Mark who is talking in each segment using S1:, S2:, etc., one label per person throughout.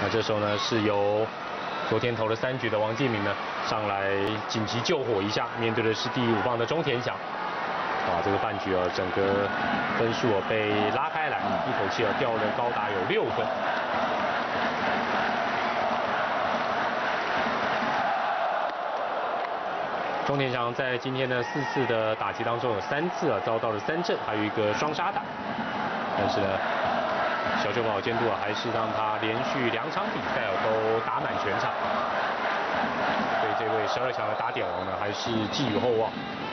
S1: 那这时候呢是由昨天投了3局的王敬明呢上来紧急救火一下，面对的是第5棒的钟田祥。哇，这个半局啊，整个分数啊被拉开来，一口气啊掉了高达有6分。钟田祥在今天的4次的打击当中有3次啊遭到了3振，还有一个双杀打。但是呢，小球保监督啊还是让他连续2场比赛啊都打满全场。对这位12强的打点王呢，还是寄予厚望。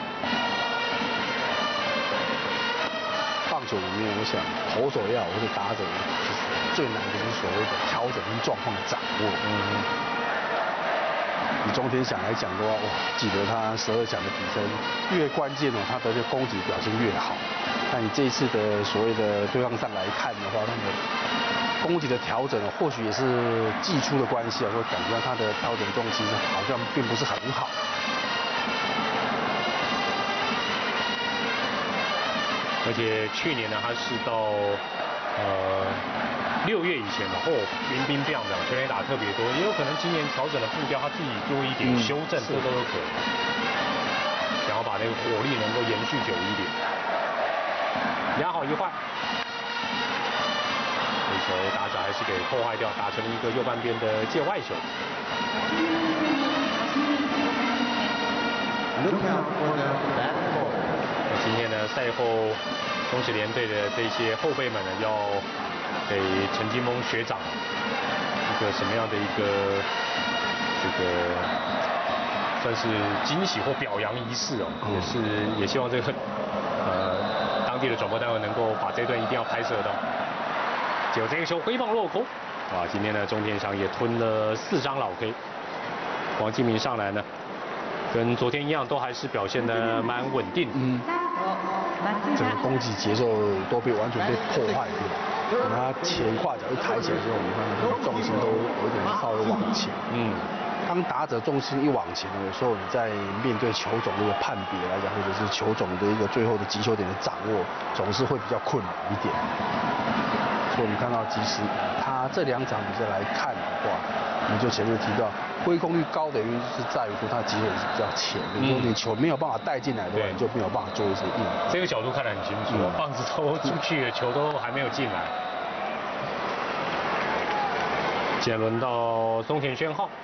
S2: 棒球里面，我想投手也好，或者打者，就是最难的是所谓的调整跟状况的掌握。以钟田祥来讲的话，哇，记得他12强的比赛越关键哦，他的这个攻击表现越好。但你这一次的所谓的对抗上来看的话，那个攻击的调整或许也是季初的关系啊，会感觉到他的调整状其实好像并不是很好。
S1: 而且去年呢，他是到6月以前的冰冰这样的全垒打特别多，也有可能今年调整了步调，他自己做一点修正，这都有可能。想要把那个火力能够延续久一点。2好1坏，这球打者还是给破坏掉，打成了一个右半边的界外球。今天呢，赛后中职联队的这些后辈们呢，要给陈金锋学长一个什么样的一个这个算是惊喜或表扬仪式哦，也希望这个当地的转播单位能够把这段一定要拍摄到。结果这个球挥棒落空，哇！今天呢，钟田祥也吞了4张老 K。王敬明上来呢，跟昨天一样，都还是表现得蛮稳定。
S2: 整个攻击节奏都完全被破坏掉。等他前胯脚一抬起来之后，你看他的重心都有点稍微往前。当打者重心一往前，有时候你在面对球种的一个判别来讲，或者是球种的一个最后的击球点的掌握，总是会比较困难一点。所以我们看到，即使他这2场比赛来看的话，我们就前面提到，挥空率高的原因是在于说他的击球点是比较前的，如果你球没有办法带进来的话，你就没有办法做一些应对。
S1: 这个角度看得很清楚，棒子都出去了，球都还没有进来。现在轮到松田宣浩。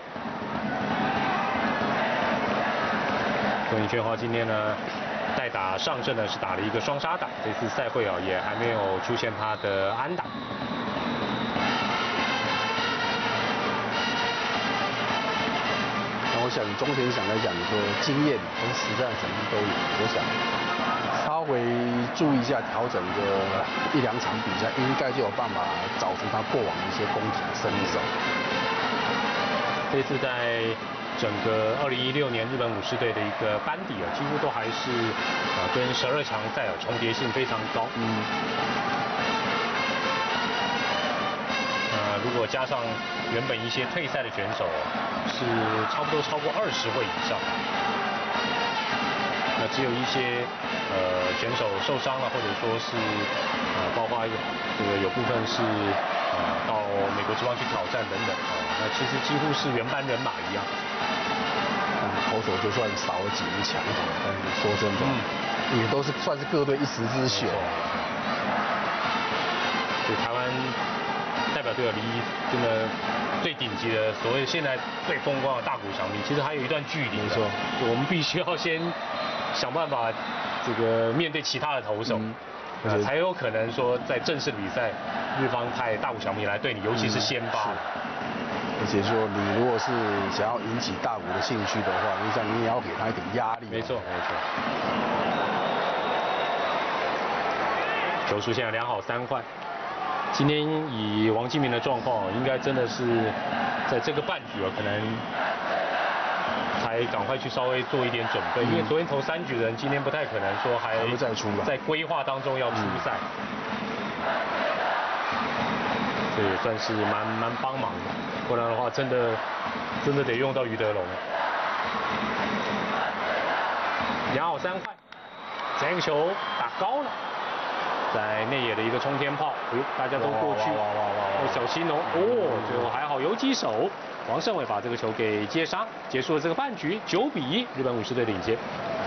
S1: 松田宣浩今天呢，代打上阵呢是打了一个双杀打，这次赛会啊也还没有出现他的安打。
S2: 那我想钟田祥来讲，你说经验跟实战层面都有，我想稍微注意一下调整个1、2场比赛，应该就有办法找出他过往的一些攻击身手。
S1: 这次在整个2016年日本武士队的一个班底啊，几乎都还是跟12强赛重叠性非常高。如果加上原本一些退赛的选手，是差不多超过20位以上。那只有一些选手受伤了，或者说是包括这个有部分是到美国职棒去挑战等等那其实几乎是原班人马一样。
S2: 投手就算少了几名强投，但是说真的，也都是算是各队一时之选。
S1: 对台湾代表队离真的最顶级的所谓现在最风光的大谷翔平，其实还有一段距离。没错，我们必须要先想办法这个面对其他的投手，才有可能说在正式比赛日方派大谷翔平来对你，尤其是先发。
S2: 而且说你如果是想要引起大谷的兴趣的话，实际上你也要给他一点压力。
S1: 没错没错。球数现在2好3坏。今天以王敬明的状况，应该真的是在这个半局可能才赶快去稍微做一点准备，因为昨天投3局的人，今天不太可能说还在规划当中要出赛。这也算是蛮帮忙的，不然的话真的得用到于德龙。2好3坏，这个球打高了，在内野的一个冲天炮，大家都过去。 小西农哦，最后还好有几手，王胜伟把这个球给接杀，结束了这个半局，9比1，日本武士队领先。